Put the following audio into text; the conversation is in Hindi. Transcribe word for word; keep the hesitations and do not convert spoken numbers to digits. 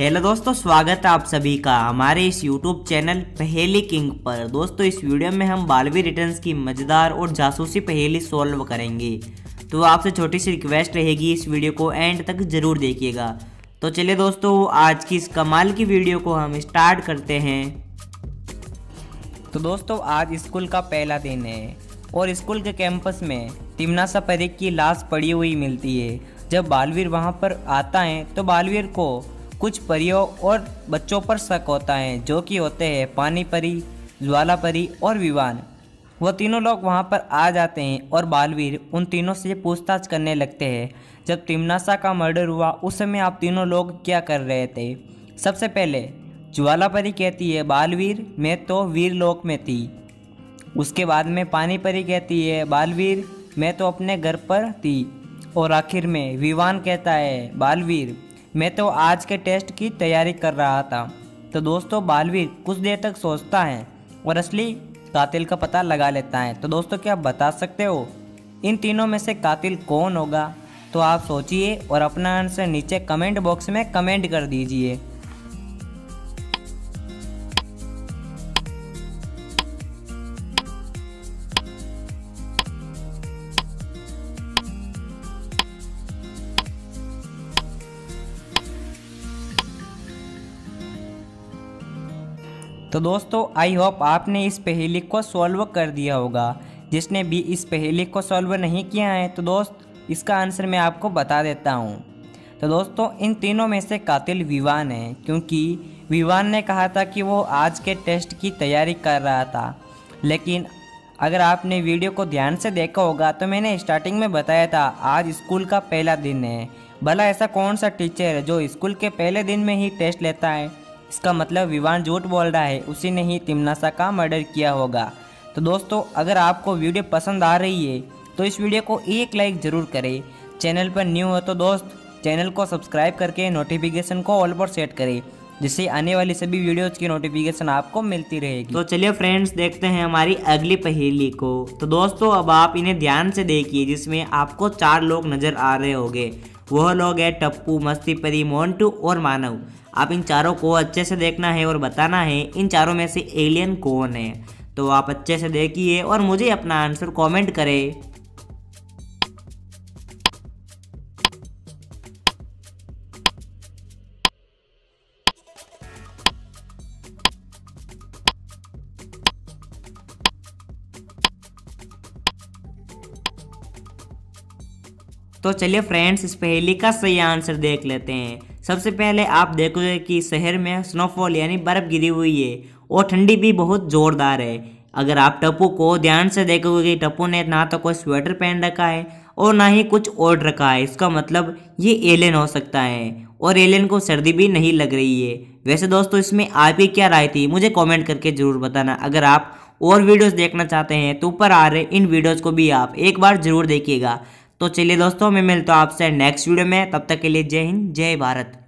हेलो दोस्तों, स्वागत है आप सभी का हमारे इस यूट्यूब चैनल पहेली किंग पर। दोस्तों इस वीडियो में हम बालवी रिटर्न्स की मज़ेदार और जासूसी पहेली सॉल्व करेंगे। तो आपसे छोटी सी रिक्वेस्ट रहेगी, इस वीडियो को एंड तक ज़रूर देखिएगा। तो चलिए दोस्तों, आज की इस कमाल की वीडियो को हम स्टार्ट करते हैं। तो दोस्तों आज स्कूल का पहला दिन है और स्कूल के कैंपस में तिम्नासा परीख की लाश पड़ी हुई मिलती है। जब बालवीर वहां पर आता है तो बालवीर को कुछ परियों और बच्चों पर शक होता है, जो कि होते हैं पानी परी, ज्वाला परी और विवान। वो तीनों लोग वहां पर आ जाते हैं और बालवीर उन तीनों से पूछताछ करने लगते हैं। जब तिम्नासा का मर्डर हुआ उस समय आप तीनों लोग क्या कर रहे थे? सबसे पहले ज्वाला परी कहती है, बालवीर मैं तो वीर लोक में थी। उसके बाद में पानी परी कहती है, बालवीर मैं तो अपने घर पर थी। और आखिर में विवान कहता है, बालवीर मैं तो आज के टेस्ट की तैयारी कर रहा था। तो दोस्तों बालवीर कुछ देर तक सोचता है और असली कातिल का पता लगा लेता है। तो दोस्तों क्या आप बता सकते हो इन तीनों में से कातिल कौन होगा? तो आप सोचिए और अपना आंसर नीचे कमेंट बॉक्स में कमेंट कर दीजिए। तो दोस्तों आई होप आपने इस पहेली को सॉल्व कर दिया होगा। जिसने भी इस पहेली को सॉल्व नहीं किया है तो दोस्त इसका आंसर मैं आपको बता देता हूँ। तो दोस्तों इन तीनों में से कातिल विवान है, क्योंकि विवान ने कहा था कि वो आज के टेस्ट की तैयारी कर रहा था। लेकिन अगर आपने वीडियो को ध्यान से देखा होगा तो मैंने स्टार्टिंग में बताया था आज स्कूल का पहला दिन है। भला ऐसा कौन सा टीचर है जो स्कूल के पहले दिन में ही टेस्ट लेता है? इसका मतलब विवान झूठ बोल रहा है, उसी ने ही तिम्नासा का मर्डर किया होगा। तो दोस्तों अगर आपको वीडियो पसंद आ रही है तो इस वीडियो को एक लाइक ज़रूर करें। चैनल पर न्यू हो तो दोस्त चैनल को सब्सक्राइब करके नोटिफिकेशन को ऑल पर सेट करें, जिससे आने वाली सभी वीडियोज़ की नोटिफिकेशन आपको मिलती रहेगी। तो चलिए फ्रेंड्स देखते हैं हमारी अगली पहेली को। तो दोस्तों अब आप इन्हें ध्यान से देखिए, जिसमें आपको चार लोग नज़र आ रहे होंगे। वह लोग हैं टप्पू, मस्ती परी, मोंटू और मानव। आप इन चारों को अच्छे से देखना है और बताना है इन चारों में से एलियन कौन है। तो आप अच्छे से देखिए और मुझे अपना आंसर कमेंट करें। तो चलिए फ्रेंड्स इस पहेली का सही आंसर देख लेते हैं। सबसे पहले आप देखोगे कि शहर में स्नोफॉल यानी बर्फ़ गिरी हुई है और ठंडी भी बहुत ज़ोरदार है। अगर आप टप्पू को ध्यान से देखोगे कि टप्पू ने ना तो कोई स्वेटर पहन रखा है और ना ही कुछ ओढ़ रखा है। इसका मतलब ये एलियन हो सकता है और एलियन को सर्दी भी नहीं लग रही है। वैसे दोस्तों इसमें आपकी क्या राय थी मुझे कॉमेंट करके ज़रूर बताना। अगर आप और वीडियोज़ देखना चाहते हैं तो ऊपर आ रहे इन वीडियोज़ को भी आप एक बार ज़रूर देखिएगा। तो चलिए दोस्तों मैं मिलता हूँ आपसे नेक्स्ट वीडियो में, तब तक के लिए जय हिंद जय भारत।